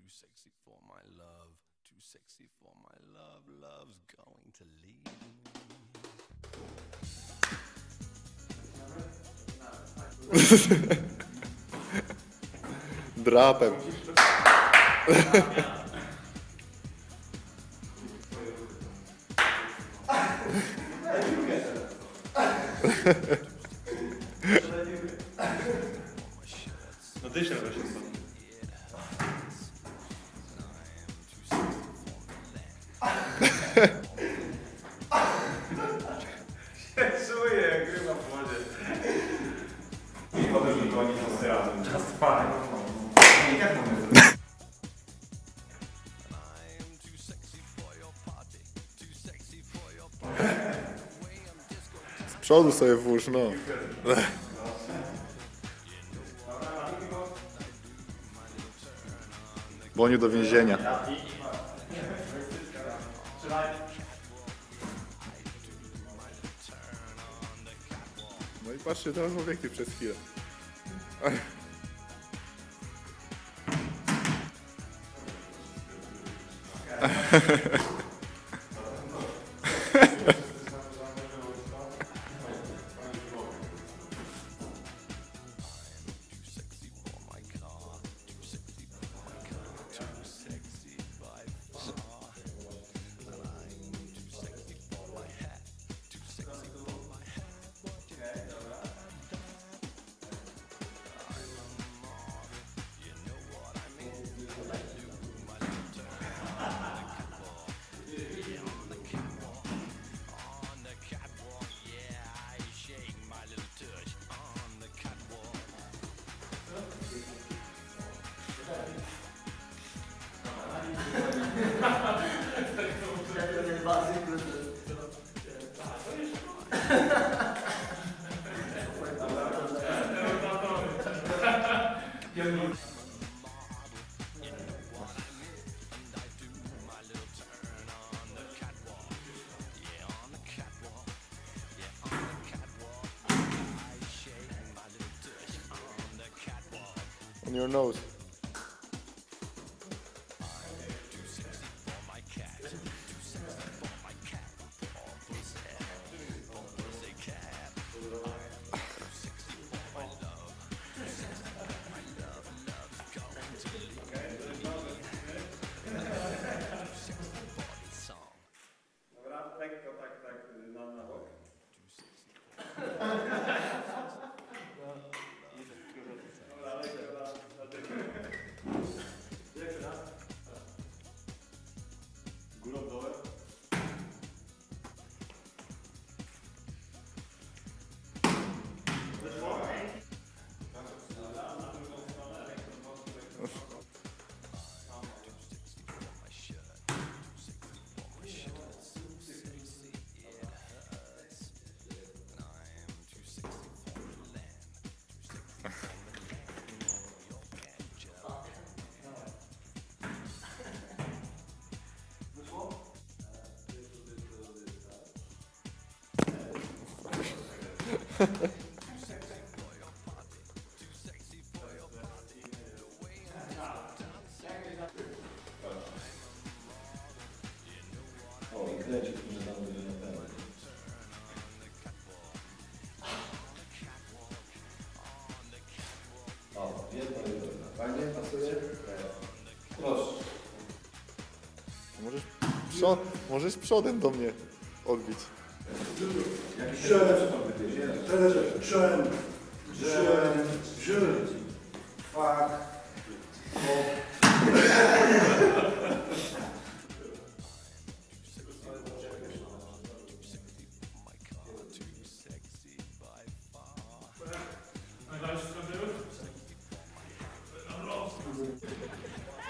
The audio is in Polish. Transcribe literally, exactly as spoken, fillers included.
sexy for my love, too sexy for my love, love's going to leave me. Drapem. No ty się weź stąd. Się czuję, jak grywa w wodzie. I potem mi goni to razem. Just fine. Nie, jak mamy zrobić? Z przodu sobie włóż, no. Boniu do więzienia. No i patrzcie teraz w obiektyw przez chwilę. On your nose. Dobra, lekko tak, tak na, na bok. Górą, dołem. Wyszło? O, i kręci, który tam będzie na pewno. O, jedno i drugie. Fajnie, pasuje? Proszę. Możesz, przod, możesz przodem do mnie odbić. Jeune, jeune, jeune, jeune, fuck, Najbardziej sprawdziły?